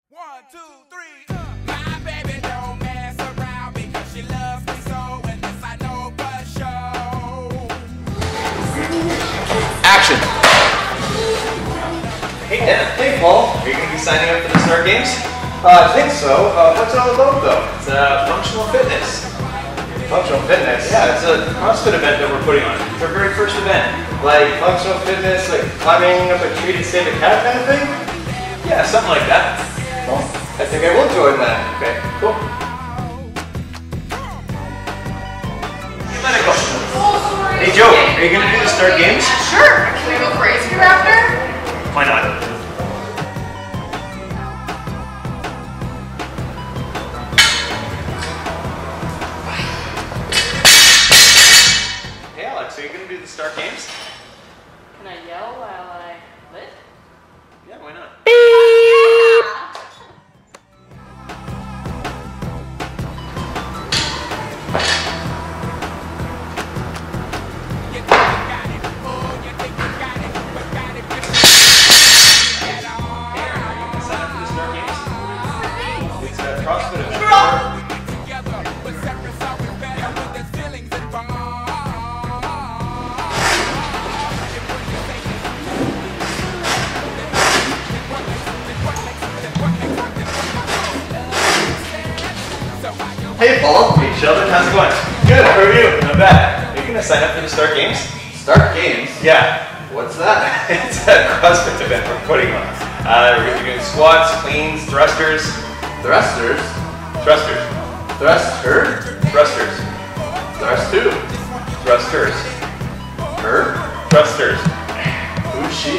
1, 2, 3. My baby don't mess around because she loves me so, and this I know for sure. Action. Hey Dan. Hey Paul. Are you going to be signing up for the Start Games? I think so. What's it all about though? It's functional fitness. Functional fitness? Yeah, it's a CrossFit event that we're putting on. It's our very first event. Like functional fitness, like climbing up a tree to save a cat kind of thing? Yeah, something like that. Well, I think I will join that. Okay, cool. Hey Joe, are you going to do the Start Games? Sure. Can we go crazy after? Why not? Hey Alex, are you going to do the Start Games? Can I yell while I lift? Yeah, why not? CrossFit event. Hey Paul. Hey Sheldon, how's it going? Good, how are you? Not bad. Are you going to sign up for the Start Games? Start Games? Yeah. What's that? It's a CrossFit event we're putting on. We're going to be doing squats, cleans, thrusters. Thrusters? Thrusters. Thruster? Thrusters. Thrust who? Thrusters. Her? Thrusters. Who's she?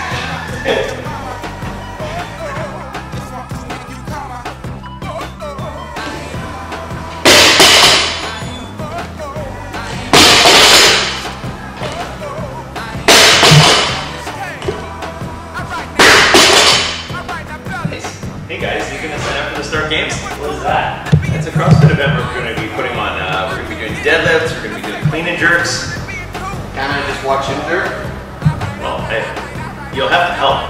Hey guys, you going to sign up for the Start Games? What is that? It's a CrossFit event we're going to be putting on. We're going to be doing deadlifts, we're going to be doing clean and jerks. Can I just watch him do it? Well, hey, you'll have to help.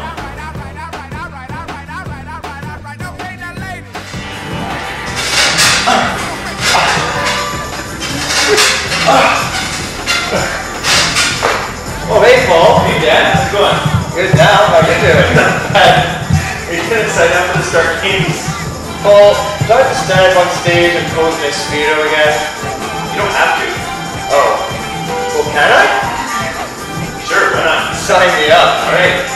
Oh, hey Paul. Hey Dan, how's it going? Good now, how you doing? Are you going to sign up for the Start Games? Paul, do I have to stand up on stage and pose my Speedo again? You don't have to. Oh. Well, can I? Sure, why not? Sign me up, alright.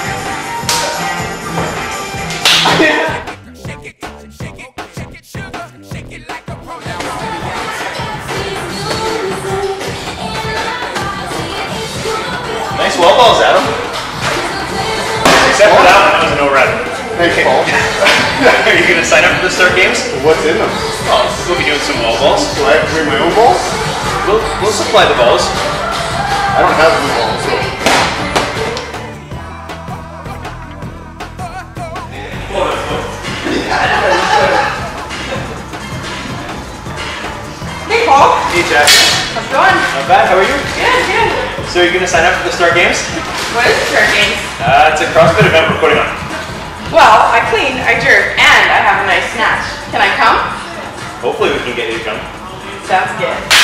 Nice wall balls, Adam. Except for that one, that was a no run. Thanks, Paul. Are you going to sign up for the Start Games? What's in them? Oh, we'll be doing some wall balls. Do I have to bring my own balls? We'll supply the balls. I don't have blue balls, so. Hey, Paul. Hey, Jack. How's it going? Not bad. How are you? Good, good. So are you going to sign up for the Start Games? What is Start Games? It's a CrossFit event we're putting on. Well, I clean, I jerk, and I have a nice snatch. Can I come? Hopefully we can get you to come. Sounds good.